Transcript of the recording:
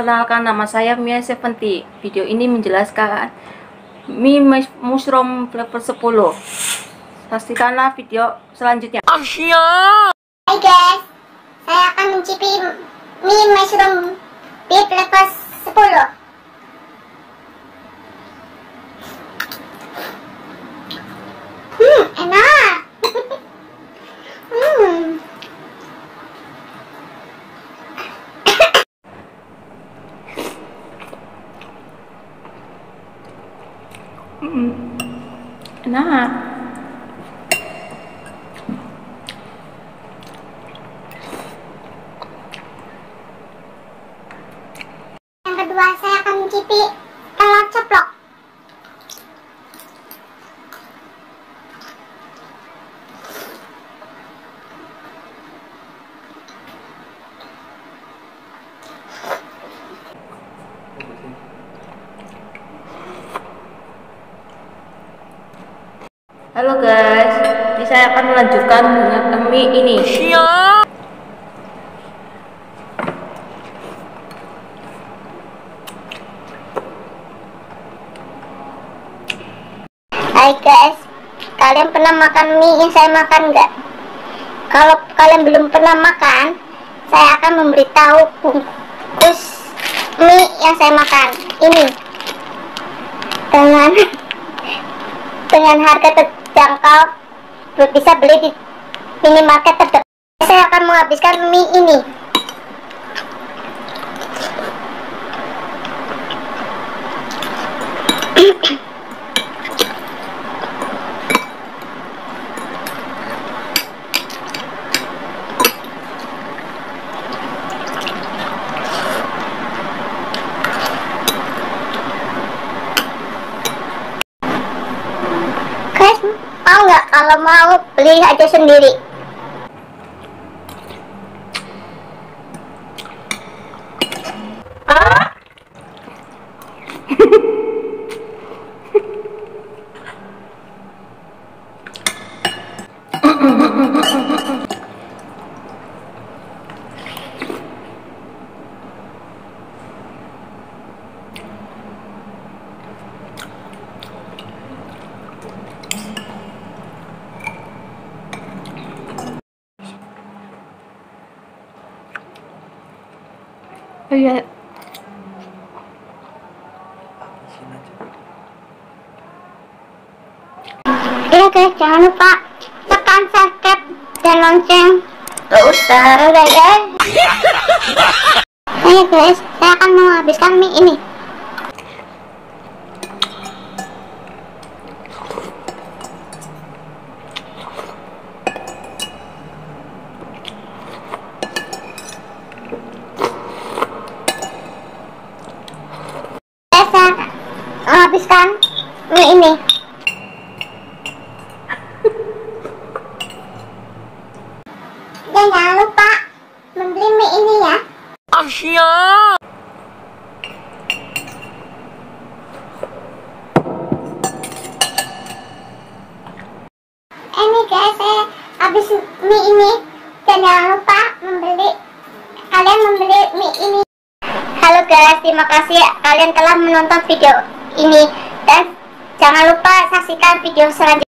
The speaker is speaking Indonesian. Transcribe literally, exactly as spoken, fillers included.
Perkenalkan, nama saya Mia Seventy. Video ini menjelaskan mie mushroom flavor sepuluh. Saksikanlah video selanjutnya. Asia. Hai guys, saya akan mencicipi mie mushroom flavor sepuluh. Hmm, enak. hmm. Hmm, enak. Yang kedua, saya akan mencicipi telur ceplok. Halo guys, ini saya akan melanjutkan dengan mie ini. Hai guys, kalian pernah makan mie yang saya makan nggak? Kalau kalian belum pernah makan, saya akan memberitahu bungkus mie yang saya makan ini dengan dengan harga terjangkau, bisa beli di minimarket terdekat. Saya akan menghabiskan mie ini. Guys, mau nggak? Kalau mau, beli aja sendiri. Ah? Oh iya. Ya guys, jangan lupa tekan subscribe dan lonceng. Gak usah. Udah guys. Ayo guys, saya akan menghabiskan mie ini. Saya menghabiskan mie ini. Dan jangan lupa membeli mie ini ya. Asia. Ini guys, saya habis mie ini. Dan jangan lupa membeli, kalian membeli mie ini. Halo guys, terima kasih kalian telah menonton video ini. Dan jangan lupa saksikan video selanjutnya.